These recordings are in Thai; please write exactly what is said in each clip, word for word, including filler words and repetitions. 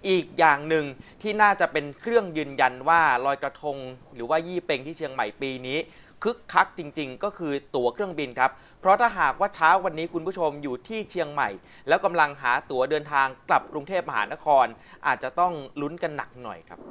อีกอย่างหนึ่งที่น่าจะเป็นเครื่องยืนยันว่าลอยกระทงหรือว่ายี่เป็งที่เชียงใหม่ปีนี้คึกคักจริงๆก็คือตั๋วเครื่องบินครับเพราะถ้าหากว่าเช้าวันนี้คุณผู้ชมอยู่ที่เชียงใหม่แล้วกำลังหาตั๋วเดินทางกลับกรุงเทพมหานครอาจจะต้องลุ้นกันหนักหน่อยครับ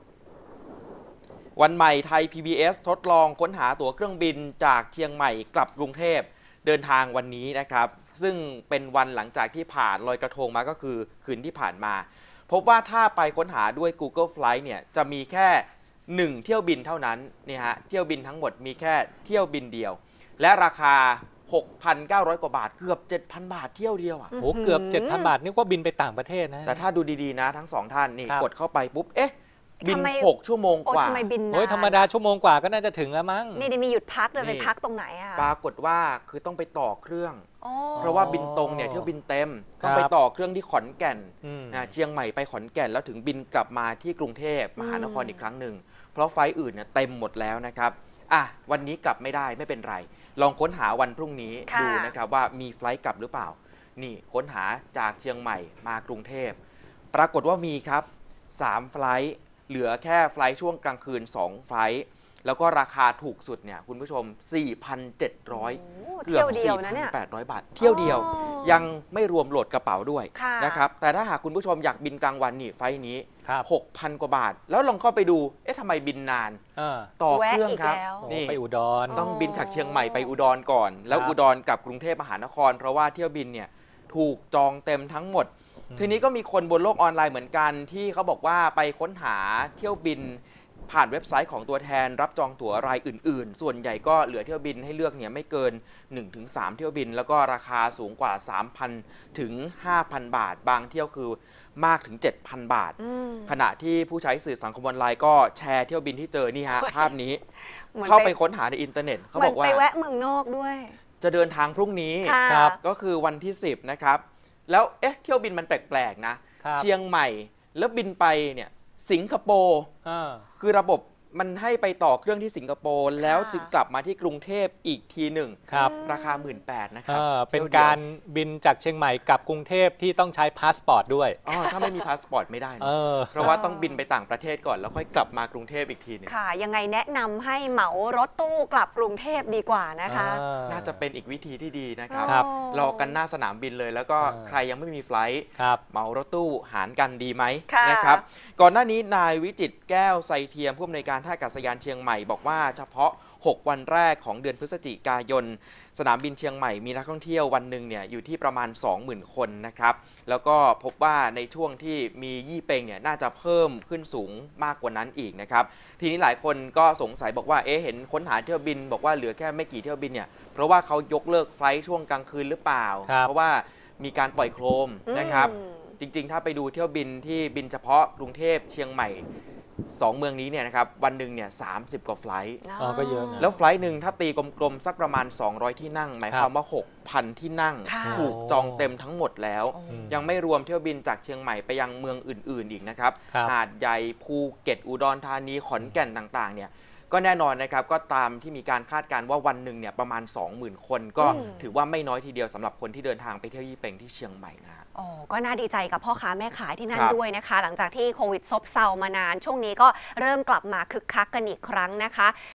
วันใหม่ไทย พี บี เอส ทดลองค้นหาตั๋วเครื่องบินจากเชียงใหม่กลับกรุงเทพเดินทางวันนี้นะครับซึ่งเป็นวันหลังจากที่ผ่านลอยกระทงมาก็คือคืนที่ผ่านมาพบว่าถ้าไปค้นหาด้วย Google Flight เนี่ยจะมีแค่หนึ่งเที่ยวบินเท่านั้นนี่ฮะเที่ยวบินทั้งหมดมีแค่เที่ยวบินเดียวและราคา หกพันเก้าร้อย กว่าบาทเกือบ เจ็ดพัน บาทเที่ยวเดียวอ่ะโอ้เกือบ เจ็ดพัน บาทนี่ก็บินไปต่างประเทศนะแต่ถ้าดูดีๆนะทั้งสองท่านนี่กดเข้าไปปุ๊บเอ๊ะบินหกชั่วโมงกว่าทำไมบินนานโอ้ยธรรมดาชั่วโมงกว่าก็น่าจะถึงแล้วมั้งนี่มีหยุดพักเลยไปพักตรงไหนอ่ะปรากฏว่าคือต้องไปต่อเครื่องเพราะว่าบินตรงเนี่ยเที่ยวบินเต็มต้องไปต่อเครื่องที่ขอนแก่นนะเชียงใหม่ไปขอนแก่นแล้วถึงบินกลับมาที่กรุงเทพมหานครอีกครั้งหนึ่งเพราะไฟล์อื่นเนี่ยเต็มหมดแล้วนะครับอ่ะวันนี้กลับไม่ได้ไม่เป็นไรลองค้นหาวันพรุ่งนี้ดูนะครับว่ามีไฟล์กลับหรือเปล่านี่ค้นหาจากเชียงใหม่มากรุงเทพปรากฏว่ามีครับสามไฟล์เหลือแค่ไฟล์ช่วงกลางคืนสองไฟล์แล้วก็ราคาถูกสุดเนี่ยคุณผู้ชม สี่พันเจ็ดร้อย เกือบ สี่พันแปดร้อย บาทเที่ยวเดียวยังไม่รวมโหลดกระเป๋าด้วยนะครับแต่ถ้าหากคุณผู้ชมอยากบินกลางวันนี่ไฟล์นี้ หกพัน กว่าบาทแล้วลองเข้าไปดูเอ๊ะทำไมบินนานต่อเครื่องครับนี่ไปอุดรต้องบินจากเชียงใหม่ไปอุดรก่อนแล้วอุดรกับกรุงเทพมหานครเพราะว่าเที่ยวบินเนี่ยถูกจองเต็มทั้งหมดทีนี้ก็มีคนบนโลกออนไลน์เหมือนกันที่เขาบอกว่าไปค้นหาเที่ยวบินผ่านเว็บไซต์ของตัวแทนรับจองตั๋วรายอื่นๆส่วนใหญ่ก็เหลือเที่ยวบินให้เลือกเนี่ยไม่เกิน หนึ่งถึงสาม เที่ยวบินแล้วก็ราคาสูงกว่า สามพัน ถึง ห้าพัน บาทบางเที่ยวคือมากถึง เจ็ดพัน บาทขณะที่ผู้ใช้สื่อสังคมออนไลน์ก็แชร์เที่ยวบินที่เจอนี่ฮะภาพนี้เข้าไปค้นหาในอินเทอร์เน็ตเขาบอกว่าไปแวะเมืองนอกด้วยจะเดินทางพรุ่งนี้ก็คือวันที่สิบนะครับแล้วเอ๊ะเที่ยวบินมันแปลกๆนะเชียงใหม่แล้วบินไปเนี่ยสิงคโปร์คือระบบมันให้ไปต่อเครื่องที่สิงคโปร์แล้วจึงกลับมาที่กรุงเทพอีกทีหนึ่งราคา หนึ่งหมื่นแปดพัน นะครับเป็นการบินจากเชียงใหม่กับกรุงเทพที่ต้องใช้พาสปอร์ตด้วยอ๋อถ้าไม่มีพาสปอร์ตไม่ได้นะเพราะว่าต้องบินไปต่างประเทศก่อนแล้วค่อยกลับมากรุงเทพอีกทีนึงค่ะยังไงแนะนำให้เหมารถตู้กลับกรุงเทพดีกว่านะคะน่าจะเป็นอีกวิธีที่ดีนะครับรอกันหน้าสนามบินเลยแล้วก็ใครยังไม่มีไฟลท์เหมารถตู้หารกันดีไหมนะครับก่อนหน้านี้นายวิจิตรแก้วไซเทียมผู้อำนวยการท่าอากาศยานเชียงใหม่บอกว่าเฉพาะหกวันแรกของเดือนพฤศจิกายนสนามบินเชียงใหม่มีนักท่องเที่ยววันหนึ่งเนี่ยอยู่ที่ประมาณ สองหมื่น คนนะครับแล้วก็พบว่าในช่วงที่มียี่เป็งเนี่ยน่าจะเพิ่มขึ้นสูงมากกว่านั้นอีกนะครับทีนี้หลายคนก็สงสัยบอกว่าเอ๊ะเห็นค้นหาเที่ยวบินบอกว่าเหลือแค่ไม่กี่เที่ยวบินเนี่ยเพราะว่าเขายกเลิกไฟล์ช่วงกลางคืนหรือเปล่าเพราะว่ามีการปล่อยโคมนะครับจริงๆถ้าไปดูเที่ยวบินที่บินเฉพาะกรุงเทพเชียงใหม่สองเมืองนี้เนี่ยนะครับวันหนึ่งเนี่ยสามสิบกว่าไฟล์ก็เยอะนะแล้วไฟล์หนึ่งถ้าตีกลมๆสักประมาณสองร้อยที่นั่งหมายความว่า หกพัน ที่นั่งถูกจองเต็มทั้งหมดแล้วยังไม่รวมเที่ยวบินจากเชียงใหม่ไปยังเมืองอื่นๆอีกนะครับหาดใหญ่ภูเก็ตอุดรธานีขอนแก่นต่างๆเนี่ยก็แน่นอนนะครับก็ตามที่มีการคาดการณ์ว่าวันหนึ่งเนี่ยประมาณ สองหมื่น คนก็ถือว่าไม่น้อยทีเดียวสำหรับคนที่เดินทางไปเที่ยวยี่เป็งที่เชียงใหม่นะอ๋อก็น่าดีใจกับพ่อค้าแม่ขายที่นั่นด้วยนะคะหลังจากที่โควิดซบเซามานานช่วงนี้ก็เริ่มกลับมาคึกคักกันอีกครั้งนะคะ